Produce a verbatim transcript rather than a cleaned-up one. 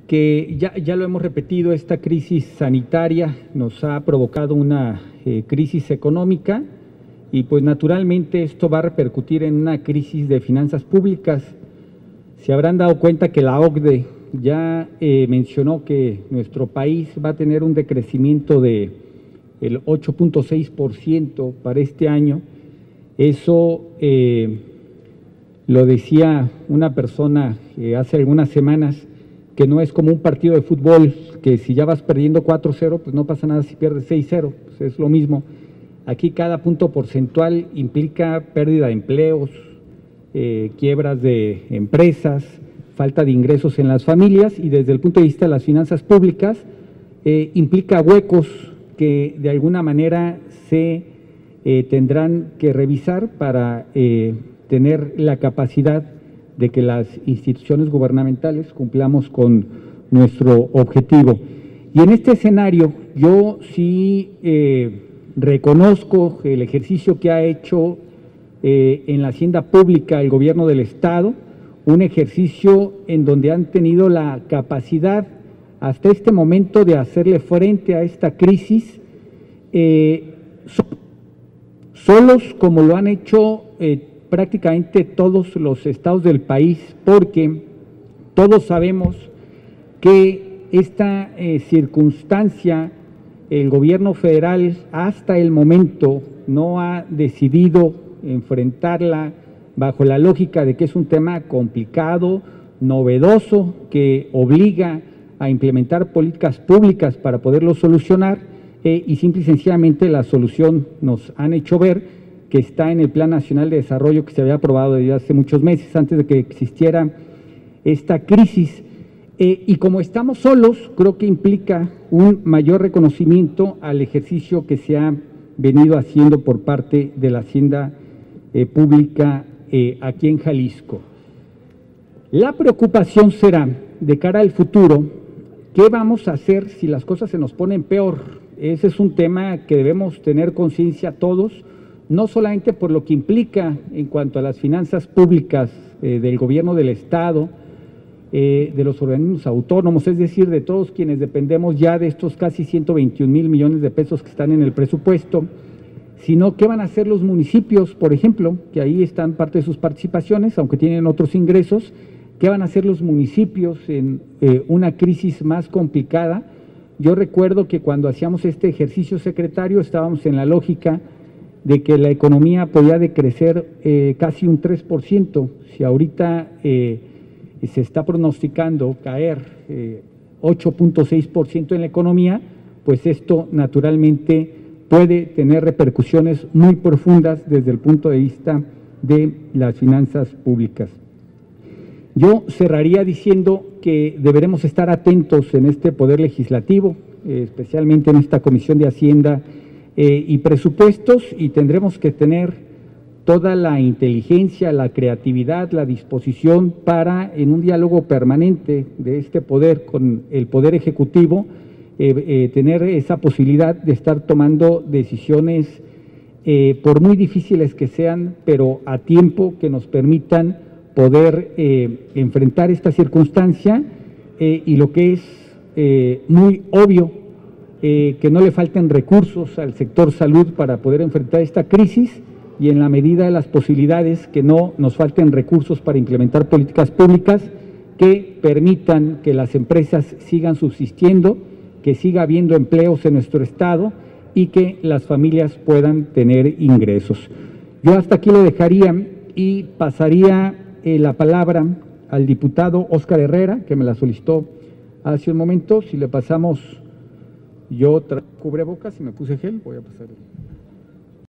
que ya, ya lo hemos repetido, esta crisis sanitaria nos ha provocado una eh, crisis económica y pues naturalmente esto va a repercutir en una crisis de finanzas públicas. Se habrán dado cuenta que la O C D E ya eh, mencionó que nuestro país va a tener un decrecimiento de el ocho punto seis por ciento para este año. Eso eh, lo decía una persona eh, hace algunas semanas, que no es como un partido de fútbol, que si ya vas perdiendo cuatro cero, pues no pasa nada si pierdes seis cero, pues es lo mismo. Aquí cada punto porcentual implica pérdida de empleos, eh, quiebras de empresas, falta de ingresos en las familias y desde el punto de vista de las finanzas públicas eh, implica huecos que de alguna manera se eh, tendrán que revisar para eh, tener la capacidad de que las instituciones gubernamentales cumplamos con nuestro objetivo. Y en este escenario yo sí eh, reconozco el ejercicio que ha hecho eh, en la hacienda pública el gobierno del Estado, un ejercicio en donde han tenido la capacidad hasta este momento de hacerle frente a esta crisis eh, solos como lo han hecho eh, prácticamente todos los estados del país, porque todos sabemos que esta eh, circunstancia el gobierno federal hasta el momento no ha decidido enfrentarla bajo la lógica de que es un tema complicado, novedoso, que obliga a implementar políticas públicas para poderlo solucionar eh, y simple y sencillamente la solución nos han hecho ver que está en el Plan Nacional de Desarrollo que se había aprobado desde hace muchos meses antes de que existiera esta crisis. Eh, y como estamos solos, creo que implica un mayor reconocimiento al ejercicio que se ha venido haciendo por parte de la hacienda eh, pública eh, aquí en Jalisco. La preocupación será, de cara al futuro, ¿qué vamos a hacer si las cosas se nos ponen peor? Ese es un tema que debemos tener conciencia todos, no solamente por lo que implica en cuanto a las finanzas públicas eh, del gobierno del Estado, eh, de los organismos autónomos, es decir, de todos quienes dependemos ya de estos casi ciento veintiún mil millones de pesos que están en el presupuesto, sino qué van a hacer los municipios, por ejemplo, que ahí están parte de sus participaciones, aunque tienen otros ingresos, qué van a hacer los municipios en eh, una crisis más complicada. Yo recuerdo que cuando hacíamos este ejercicio, secretario, estábamos en la lógica de que la economía podía decrecer eh, casi un tres por ciento. Si ahorita eh, se está pronosticando caer eh, ocho punto seis por ciento en la economía, pues esto naturalmente puede tener repercusiones muy profundas desde el punto de vista de las finanzas públicas. Yo cerraría diciendo que deberemos estar atentos en este Poder Legislativo, eh, especialmente en esta Comisión de Hacienda Eh, y presupuestos, y tendremos que tener toda la inteligencia, la creatividad, la disposición para, en un diálogo permanente de este poder con el Poder Ejecutivo, eh, eh, tener esa posibilidad de estar tomando decisiones, eh, por muy difíciles que sean, pero a tiempo, que nos permitan poder eh, enfrentar esta circunstancia eh, y lo que es eh, muy obvio, Eh, que no le falten recursos al sector salud para poder enfrentar esta crisis y en la medida de las posibilidades que no nos falten recursos para implementar políticas públicas que permitan que las empresas sigan subsistiendo, que siga habiendo empleos en nuestro estado y que las familias puedan tener ingresos. Yo hasta aquí lo dejaría y pasaría eh, la palabra al diputado Óscar Herrera, que me la solicitó hace un momento. Si le pasamos... Yo traigo cubrebocas y me puse gel, voy a pasar.